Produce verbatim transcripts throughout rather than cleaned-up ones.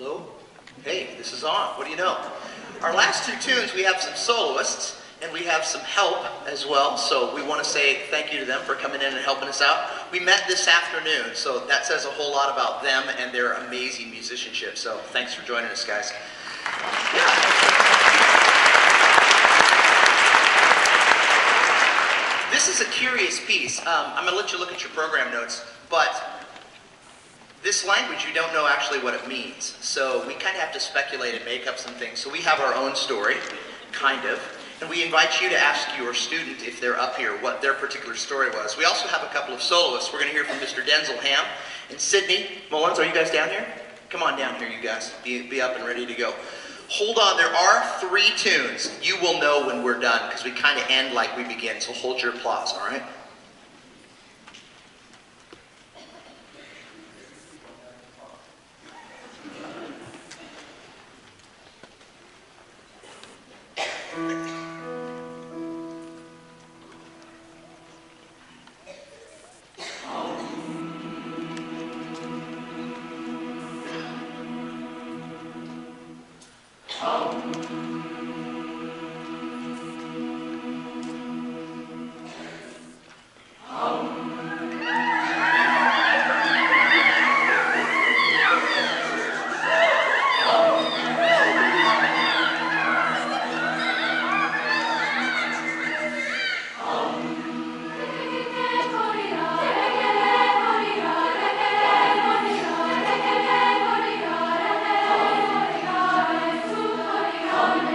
Hello? Hey, this is on. What do you know? Our last two tunes, we have some soloists, and we have some help as well, so we want to say thank you to them for coming in and helping us out. We met this afternoon, so that says a whole lot about them and their amazing musicianship, so thanks for joining us, guys. Yeah. This is a curious piece. Um, I'm going to let you look at your program notes, but this language, you don't know actually what it means. So we kind of have to speculate and make up some things. So we have our own story, kind of, and we invite you to ask your student, if they're up here, what their particular story was. We also have a couple of soloists. We're going to hear from Mister Denzel Ham and Sydney Mullins. Are you guys down here? Come on down here, you guys. Be, be up and ready to go. Hold on, there are three tunes. You will know when we're done, because we kind of end like we begin, so hold your applause, all right? Come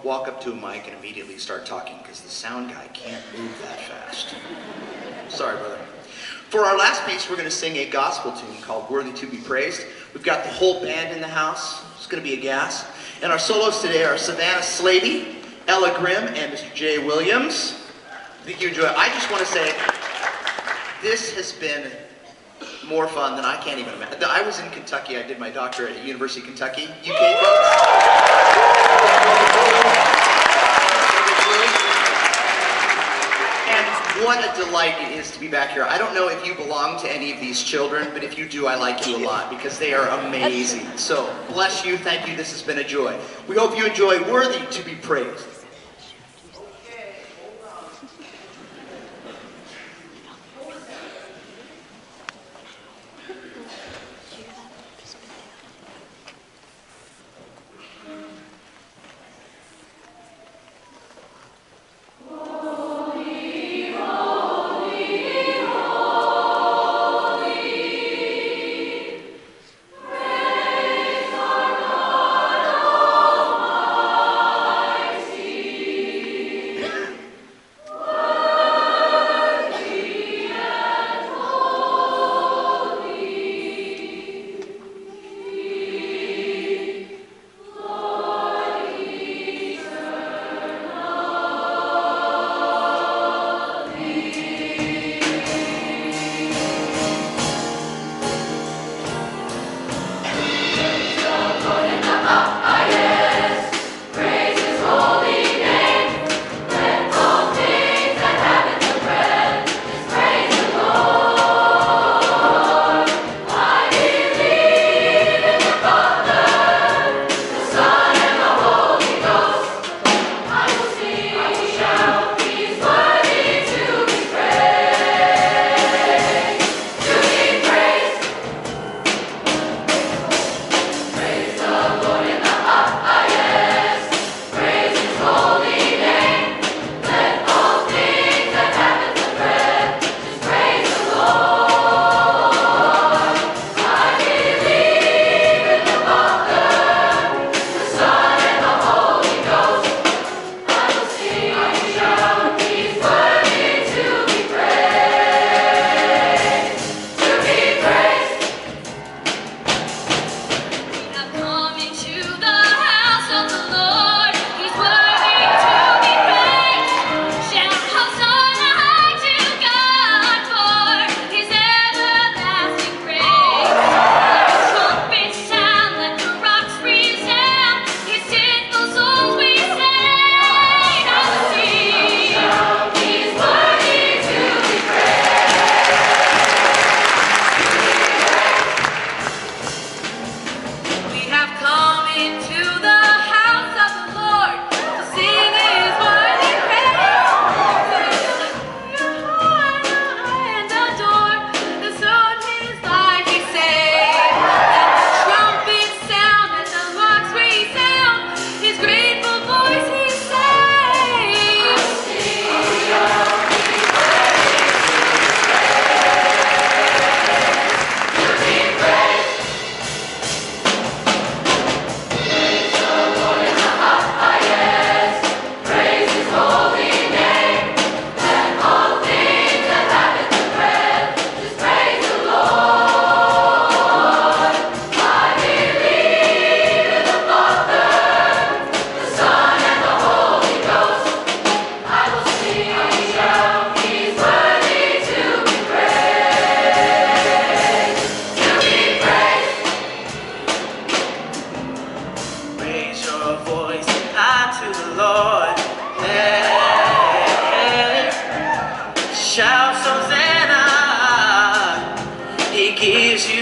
walk up to a mic and immediately start talking because the sound guy can't move that fast. Sorry, brother. For our last piece, we're going to sing a gospel tune called Worthy to be Praised. We've got the whole band in the house. It's going to be a gas. And our solos today are Savannah Slavey, Ella Grimm, and Mister Jay Williams. I think you enjoy it. I just want to say, this has been more fun than I can't even imagine. I was in Kentucky. I did my doctorate at University of Kentucky. U K folks. And what a delight it is to be back here. I don't know if you belong to any of these children, but if you do, I like you a lot because they are amazing. So bless you. Thank you. This has been a joy. We hope you enjoy Worthy to be Praised. Shout Hosanna, He gives you